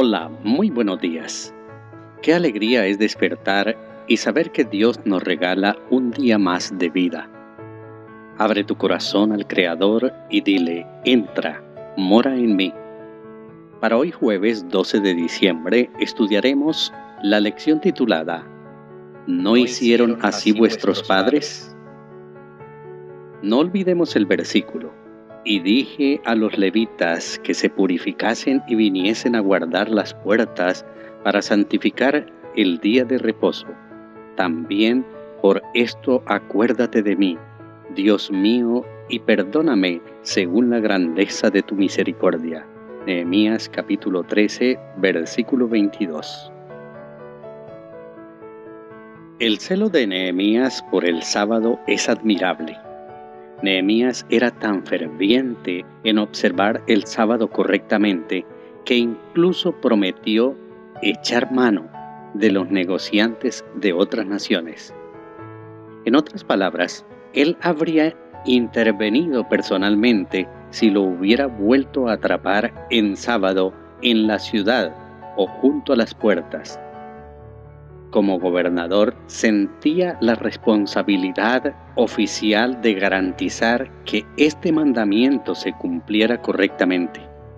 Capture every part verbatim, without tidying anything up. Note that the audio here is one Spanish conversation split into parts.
Hola, muy buenos días. Qué alegría es despertar y saber que Dios nos regala un día más de vida. Abre tu corazón al Creador y dile, entra, mora en mí. Para hoy jueves doce de diciembre estudiaremos la lección titulada ¿No hicieron así vuestros padres? No olvidemos el versículo. Y dije a los levitas que se purificasen y viniesen a guardar las puertas para santificar el día de reposo. También por esto acuérdate de mí, Dios mío, y perdóname según la grandeza de tu misericordia. Nehemías capítulo trece, versículo veintidós. El celo de Nehemías por el sábado es admirable. Nehemías era tan ferviente en observar el sábado correctamente que incluso prometió echar mano de los negociantes de otras naciones. En otras palabras, él habría intervenido personalmente si lo hubiera vuelto a atrapar en sábado en la ciudad o junto a las puertas. Como gobernador, sentía la responsabilidad oficial de garantizar que este mandamiento se cumpliera correctamente.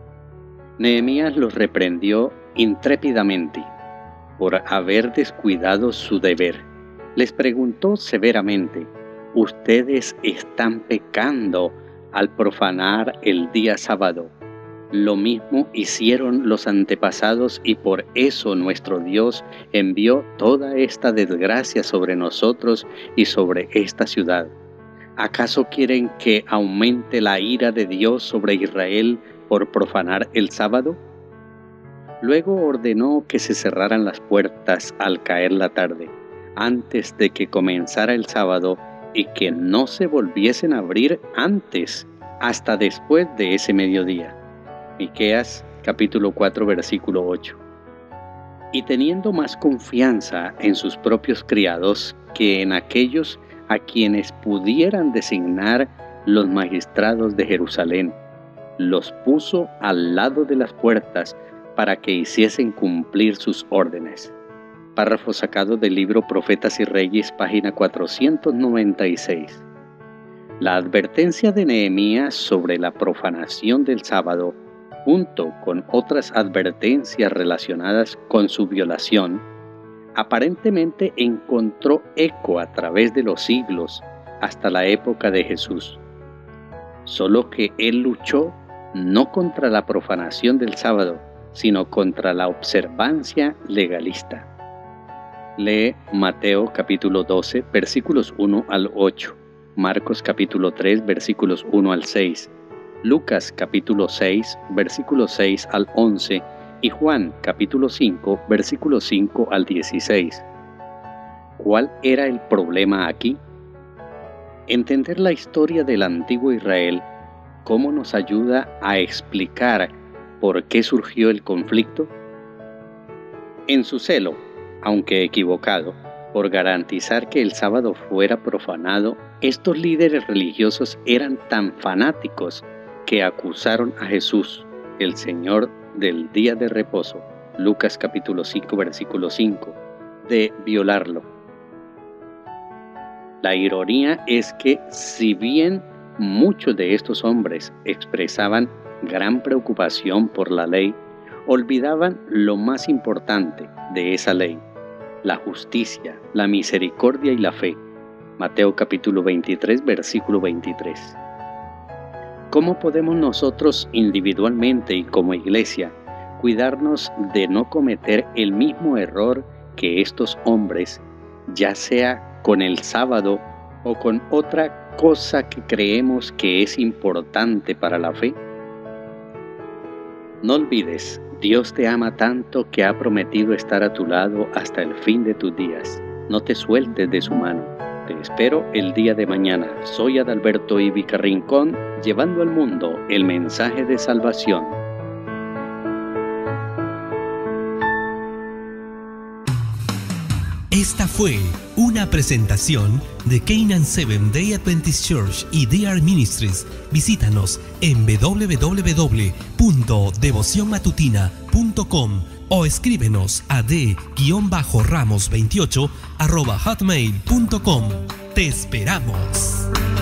Nehemías los reprendió intrépidamente por haber descuidado su deber. Les preguntó severamente, «Ustedes están pecando al profanar el día sábado. Lo mismo hicieron los antepasados y por eso nuestro Dios envió toda esta desgracia sobre nosotros y sobre esta ciudad. ¿Acaso quieren que aumente la ira de Dios sobre Israel por profanar el sábado?» Luego ordenó que se cerraran las puertas al caer la tarde, antes de que comenzara el sábado, y que no se volviesen a abrir antes, hasta después de ese mediodía. Miqueas capítulo cuatro versículo ocho. Y teniendo más confianza en sus propios criados que en aquellos a quienes pudieran designar los magistrados de Jerusalén, los puso al lado de las puertas para que hiciesen cumplir sus órdenes. Párrafo sacado del libro Profetas y Reyes, página cuatrocientos noventa y seis. La advertencia de Nehemías sobre la profanación del sábado, junto con otras advertencias relacionadas con su violación, aparentemente encontró eco a través de los siglos hasta la época de Jesús. Solo que él luchó no contra la profanación del sábado, sino contra la observancia legalista. Lee Mateo capítulo doce, versículos uno al ocho, Marcos capítulo tres, versículos uno al seis, Lucas capítulo seis, versículos seis al once y Juan capítulo cinco, versículos cinco al dieciséis. ¿Cuál era el problema aquí? Entender la historia del antiguo Israel, ¿cómo nos ayuda a explicar por qué surgió el conflicto? En su celo, aunque equivocado, por garantizar que el sábado fuera profanado, estos líderes religiosos eran tan fanáticos que acusaron a Jesús, el Señor del día de reposo, Lucas capítulo cinco, versículo cinco, de violarlo. La ironía es que, si bien muchos de estos hombres expresaban gran preocupación por la ley, olvidaban lo más importante de esa ley, la justicia, la misericordia y la fe. Mateo capítulo veintitrés, versículo veintitrés. ¿Cómo podemos nosotros individualmente y como iglesia cuidarnos de no cometer el mismo error que estos hombres, ya sea con el sábado o con otra cosa que creemos que es importante para la fe? No olvides, Dios te ama tanto que ha prometido estar a tu lado hasta el fin de tus días. No te sueltes de su mano. Te espero el día de mañana. Soy Adalberto Ivica Rincón, llevando al mundo el mensaje de salvación. Esta fue una presentación de Canaan Seventh Day Adventist Church y D R Ministries. Visítanos en w w w punto devoción matutina punto com. o escríbenos a d ramos veintiocho arroba hotmail punto com. ¡Te esperamos!